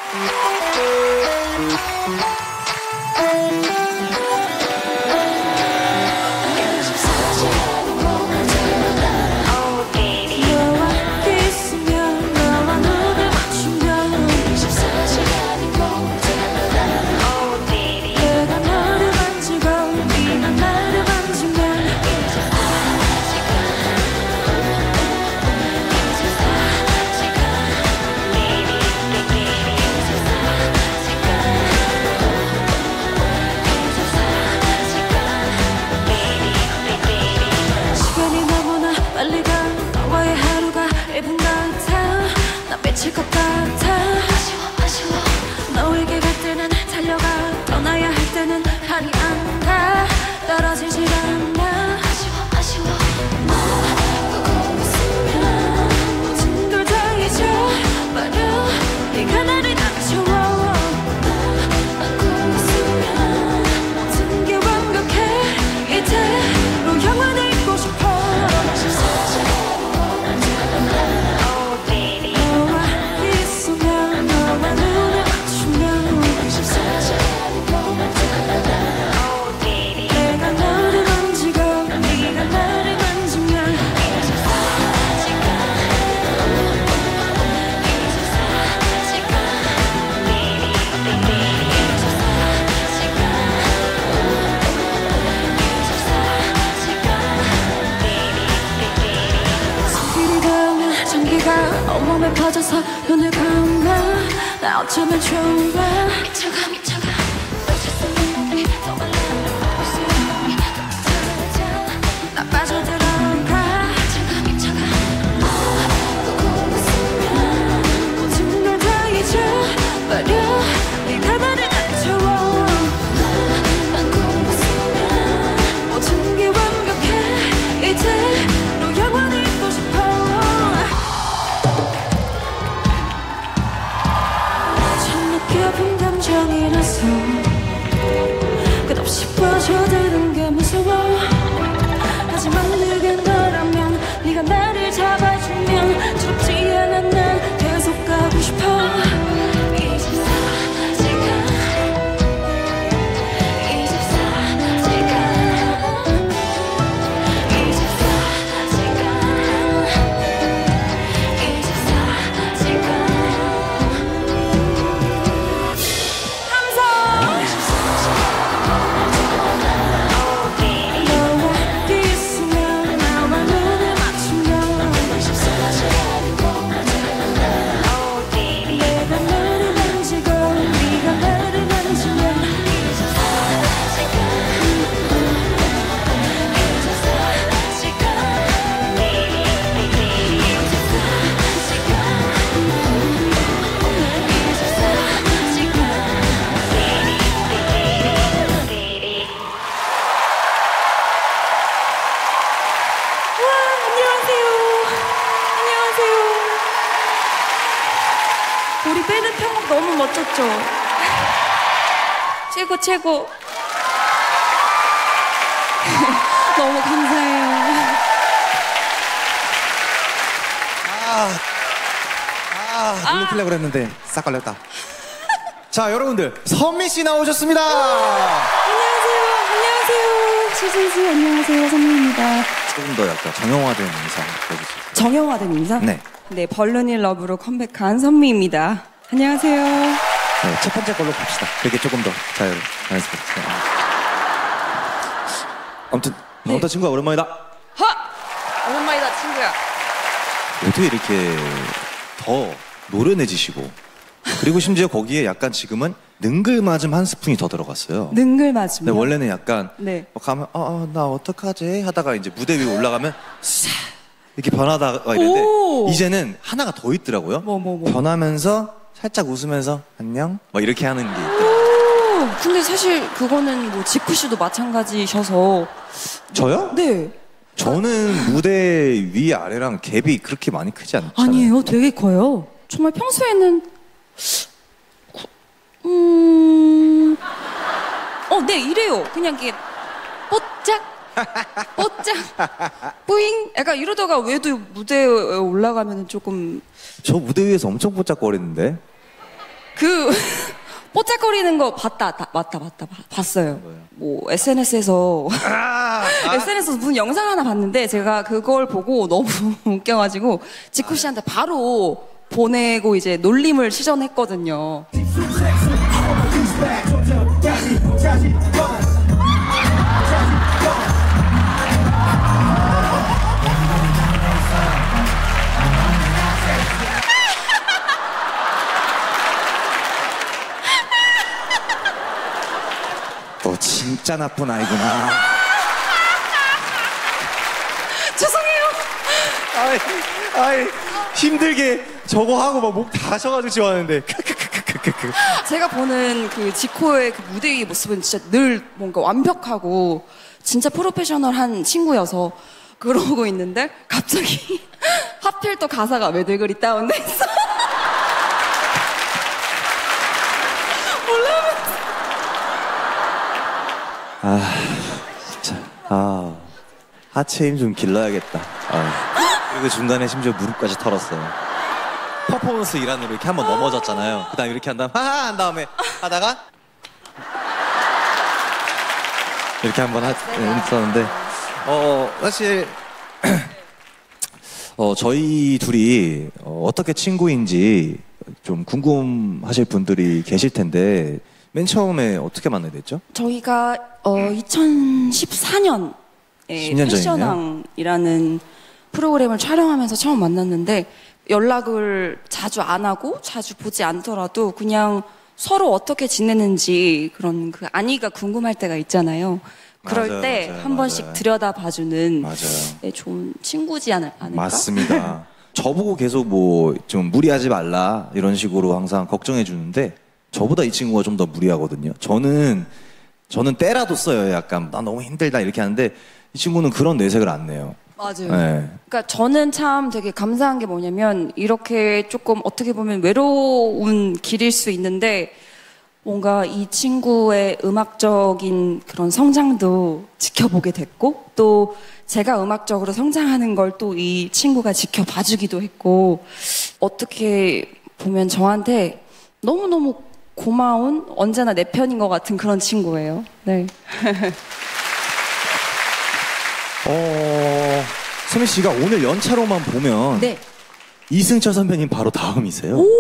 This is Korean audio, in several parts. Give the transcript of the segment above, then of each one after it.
미칠 것 같아. 아쉬워 너에게 갈 때는 달려가, 떠나야 할 때는 발이 안 가. 떨어지질 않아. 아쉬워 꼭 있으면 모든 걸 다 잊어버려. 네가 나를 감춰. 꼭 있으면 모든 게 완벽해. 이대로 영원히 있고 싶어. 온몸에 퍼져서 눈을 감아. 나 어쩌면 좋아. 미쳐가 널 더 말라. 웃음이 따뜻하자. 나 빠져들어가. 미쳐가 꼭 있으면 모든 걸 다 잊어버려. 네가 나를 감춰. 난 꼭 있으면 모든 게 완벽해. 이대로 영원히 있고 싶어. 깊은 감정이라서 끝없이 빠져드는 게 무서워. 하지만 내게 너라면, 네가 나를 잡아주면 죽지 않아. 난 계속 가고 싶어. 우리 밴드 편곡 너무 멋졌죠? 최고. 너무 감사해요. 물로 피려고 그랬는데 싹 걸렸다. 자, 여러분들, 선미 씨 나오셨습니다. 안녕하세요. 시즌씨 안녕하세요. 선미입니다. 조금 더 약간 정형화된 인상 보여주세요. 정형화된 인상? 네, 벌룬이 러브로 컴백한 선미입니다. 안녕하세요. 네, 첫 번째 걸로 갑시다. 그게 조금 더 자연스럽게. 아무튼 반갑다. 친구야, 오랜만이다. 오랜만이다 친구야. 어떻게 이렇게 더 노련해지시고, 그리고 심지어 거기에 약간 지금은 능글맞음 한 스푼이 더 들어갔어요. 능글맞음. 네, 원래는 약간 가면 나 어떡하지 하다가 이제 무대 위에 올라가면 싹 이렇게 변하다가 이랬는데, 이제는 하나가 더 있더라고요. 뭐. 변하면서 살짝 웃으면서 안녕 막 이렇게 하는 게 있더라고요. 근데 사실 그거는 뭐 지쿠 씨도 마찬가지셔서. 저요? 네. 저는 무대 위 아래랑 갭이 그렇게 많이 크지 않잖아요. 아니에요, 되게 커요. 정말 평소에는 네, 이래요. 그냥 이게 뽀짝 뿌잉 약간 이러다가 왜도 무대에 올라가면 조금. 저 무대 위에서 엄청 뽀짝거리는데. 그 뽀짝거리는 거 봤다. 봤어요. 뭐 SNS에서 SNS에서 무슨 영상 하나 봤는데 제가 그걸 보고 너무 웃겨가지고 지쿠 씨한테 바로 보내고 이제 놀림을 시전했거든요. 너 진짜 나쁜 아이구나. 죄송해요. 아이 힘들게 저거 하고 막 목 다 쉬어가지고 지웠는데. 제가 보는 그 지코의 그 무대 위의 모습은 진짜 늘 뭔가 완벽하고 진짜 프로페셔널한 친구여서 그러고 있는데 갑자기 하필 또 가사가 왜들 그리 다운돼 있어. 진짜. 하체 힘 좀 길러야겠다. 그리고 중간에 심지어 무릎까지 털었어요. 퍼포먼스 일환으로 이렇게 한번 넘어졌잖아요. 그 다음에 이렇게 한 다음, 한 다음에 하다가 이렇게 한번 했었는데, 사실, 저희 둘이 어떻게 친구인지 좀 궁금하실 분들이 계실 텐데, 맨 처음에 어떻게 만나게 됐죠? 저희가 2014년에 10년 패션왕이라는 프로그램을 촬영하면서 처음 만났는데 연락을 자주 안 하고 자주 보지 않더라도 그냥 서로 어떻게 지내는지 그런 그 안위가 궁금할 때가 있잖아요. 그럴 때 한 번씩 들여다봐주는 좋은 친구지 않을까? 맞습니다. 저보고 계속 뭐 좀 무리하지 말라 이런 식으로 항상 걱정해 주는데 저보다 이 친구가 좀 더 무리하거든요. 저는 때라도 써요. 약간 나 너무 힘들다 이렇게 하는데 이 친구는 그런 내색을 안 내요. 맞아요. 네. 그러니까 저는 참 되게 감사한 게 뭐냐면 이렇게 조금 어떻게 보면 외로운 길일 수 있는데 뭔가 이 친구의 음악적인 그런 성장도 지켜보게 됐고 또 제가 음악적으로 성장하는 걸 또 이 친구가 지켜봐주기도 했고 어떻게 보면 저한테 너무너무 고마운 언제나 내 편인 것 같은 그런 친구예요. 네. 소미 씨가 오늘 연차로만 보면 네. 이승철 선배님 바로 다음이세요. 오!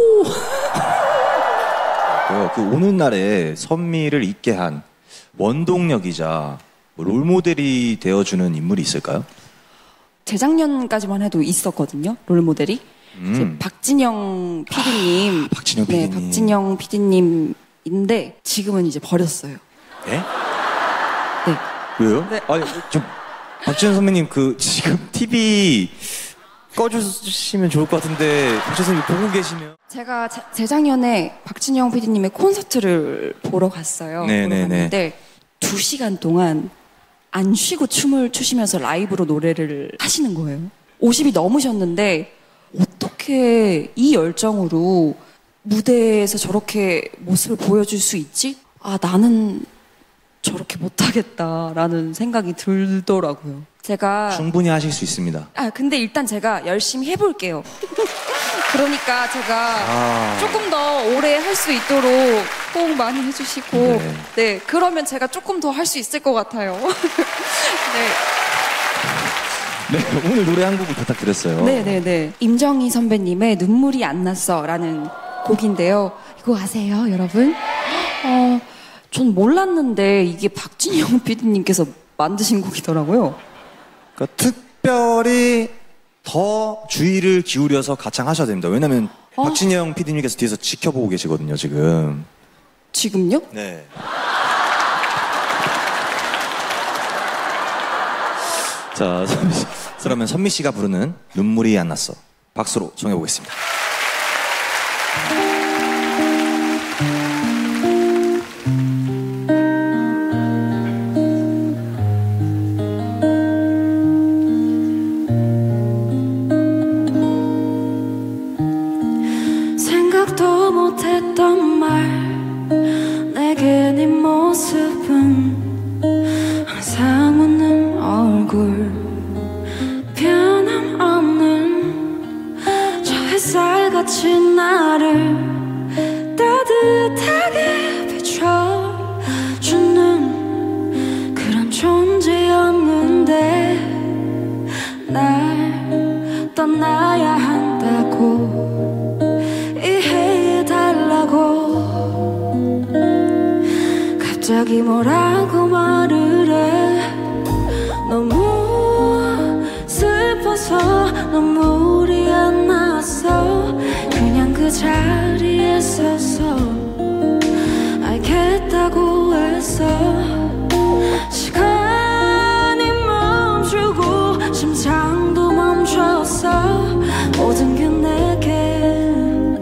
그 오는 날에 선미를 있게 한 원동력이자 롤모델이 되어주는 인물이 있을까요? 재작년까지만 해도 있었거든요. 롤모델이. 박진영 PD님. 박진영 PD님. 네, 박진영 PD님인데 지금은 이제 버렸어요. 네? 네. 왜요? 네. 아니, 박진영 선배님 지금 TV 꺼주시면 좋을 것 같은데 박진영 선배님 보고 계시면 제가 재작년에 박진영 PD님의 콘서트를 보러 갔어요. 네네네. 2시간 동안 안 쉬고 춤을 추시면서 라이브로 노래를 하시는 거예요. 50이 넘으셨는데 어떻게 이 열정으로 무대에서 저렇게 모습을 보여줄 수 있지? 나는 저렇게 못하겠다라는 생각이 들더라고요. 제가 충분히 하실 수 있습니다. 근데 일단 제가 열심히 해볼게요. 그러니까 제가 조금 더 오래 할 수 있도록 호응 많이 해주시고 네, 그러면 제가 조금 더 할 수 있을 것 같아요. 네, 오늘 노래 한 곡을 부탁드렸어요. 네네네. 임정희 선배님의 눈물이 안 났어라는 곡인데요. 이거 아세요, 여러분? 전 몰랐는데 이게 박진영 PD님께서 만드신 곡이더라고요. 그러니까 특별히 더 주의를 기울여서 가창하셔야 됩니다. 왜냐면 박진영 PD님께서 뒤에서 지켜보고 계시거든요, 지금. 지금요? 네. 자, 그러면 선미 씨가 부르는 눈물이 안 났어. 박수로 정해보겠습니다. 생각도 못했던 말 내게 네 모습은 항상 웃는 얼굴 변함없는 저 햇살 따뜻하게 비춰주는 그런 존재였는데 날 떠나야 한다고 이해해달라고 갑자기 뭐라고 말을 해 너무 슬퍼서 눈물이 안 났어 그냥 그 자리에 서서 알겠다고 했어 시간이 멈추고 심장도 멈췄어 모든 게 내게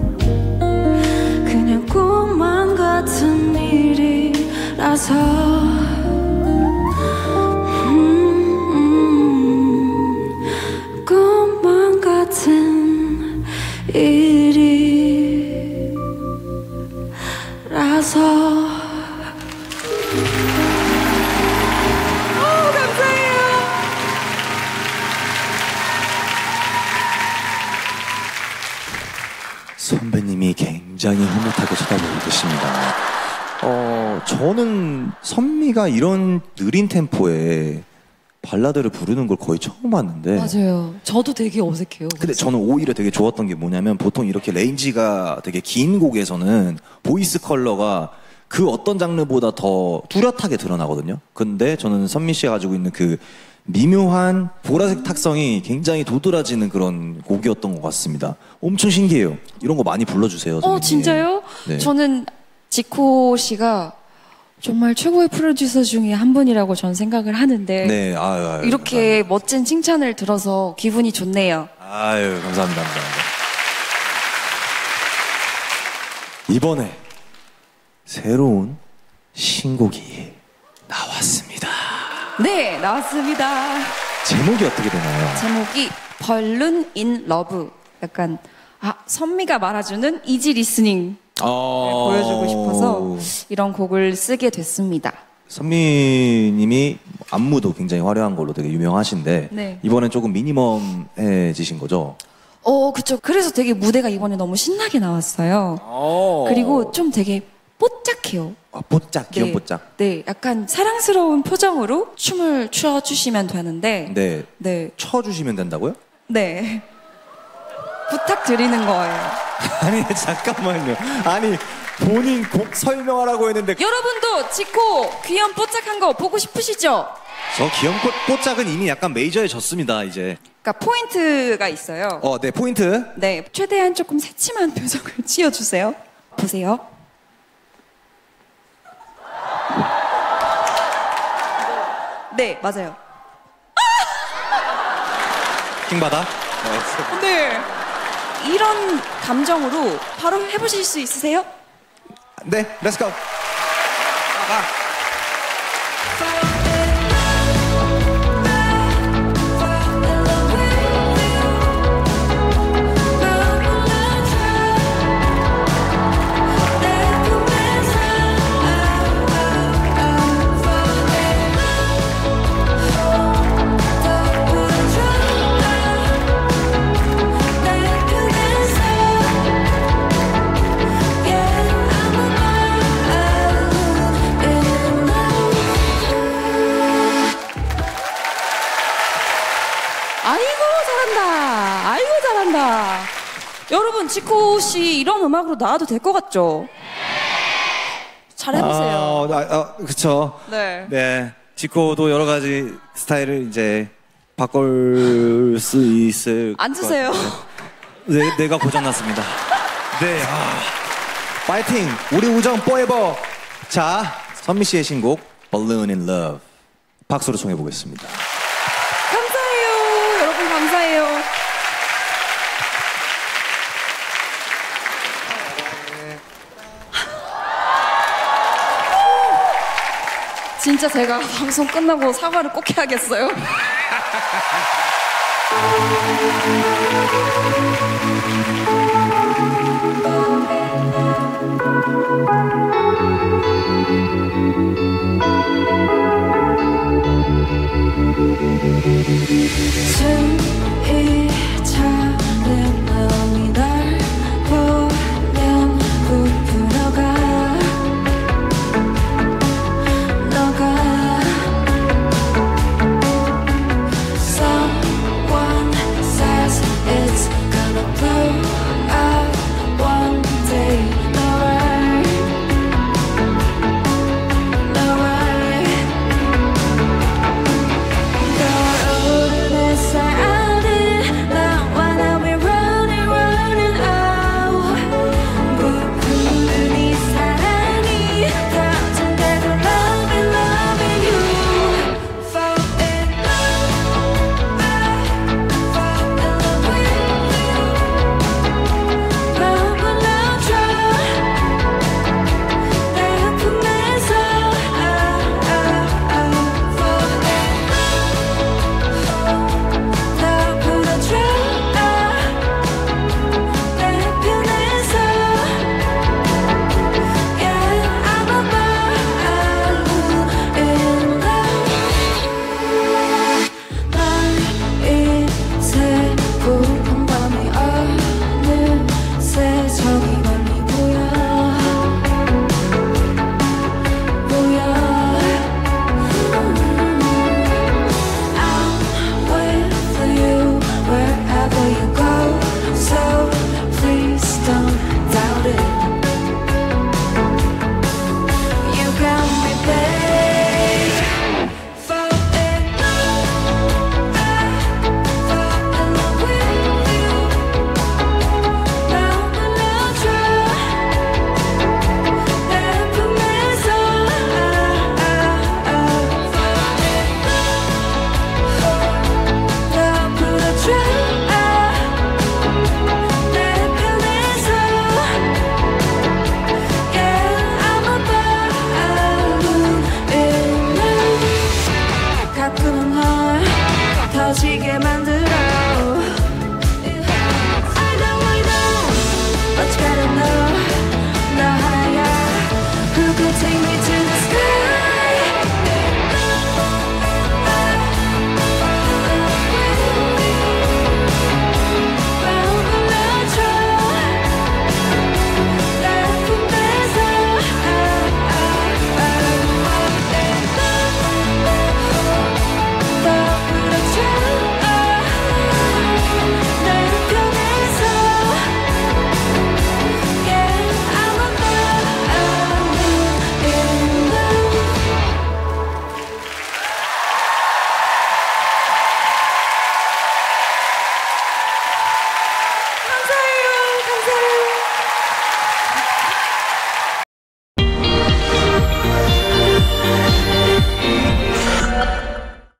그냥 꿈만 같은 일이라서 꿈만 같은 일이라서 감사해요. 선배님이 굉장히 흐뭇하게 쳐다보고 계십니다. 저는 선미가 이런 느린 템포에 발라드를 부르는 걸 거의 처음 봤는데. 맞아요. 저도 되게 어색해요. 근데 저는 오히려 되게 좋았던 게 뭐냐면 보통 이렇게 레인지가 되게 긴 곡에서는 보이스 컬러가 그 어떤 장르보다 더 뚜렷하게 드러나거든요. 근데 저는 선미 씨가 가지고 있는 그 미묘한 보라색 탁성이 굉장히 도드라지는 그런 곡이었던 것 같습니다. 엄청 신기해요. 이런 거 많이 불러주세요. 선배님. 진짜요? 네. 저는 지코 씨가 정말 최고의 프로듀서 중에 한 분이라고 전 생각을 하는데 네, 아유, 이렇게 감사합니다. 멋진 칭찬을 들어서 기분이 좋네요. 아유, 감사합니다. 이번에 새로운 신곡이 나왔습니다. 네, 나왔습니다. 제목이 어떻게 되나요? 제목이 벌룬 인 러브. 약간 선미가 말아주는 이지 리스닝 보여주고 싶어서 이런 곡을 쓰게 됐습니다. 선미님이 안무도 굉장히 화려한 걸로 되게 유명하신데 네. 이번엔 조금 미니멈해지신 거죠? 그쵸. 그래서 되게 무대가 이번에 너무 신나게 나왔어요. 그리고 좀 되게 뽀짝해요. 뽀짝, 귀여운 뽀짝. 네, 약간 사랑스러운 표정으로 춤을 춰주시면 되는데. 네. 네. 쳐주시면 된다고요? 네. 부탁드리는 거예요. 아니, 잠깐만요. 아니, 본인 곡 설명하라고 했는데. 여러분도 지코 귀염 뽀짝한 거 보고 싶으시죠? 저 귀여운 뽀짝은 이미 약간 메이저해졌습니다, 이제. 그러니까 포인트가 있어요. 네, 포인트. 네, 최대한 조금 새침한 표정을 지어주세요. 보세요. 네, 맞아요. 킹받아? 네. 이런 감정으로 바로 해보실 수 있으세요? 네, 렛츠고. 여러분, 지코 씨 이런 음악으로 나와도 될 것 같죠? 잘 해보세요. 그쵸. 네. 네. 지코도 여러 가지 스타일을 이제 바꿀 수 있을. 앉으세요. 네, 내가 고장났습니다. 네. 파이팅! 우리 우정 forever! 자, 선미 씨의 신곡, Balloon in Love. 박수로 청해보겠습니다. 감사해요. 여러분, 감사해요. 진짜 제가 방송 끝나고 사과를 꼭 해야겠어요.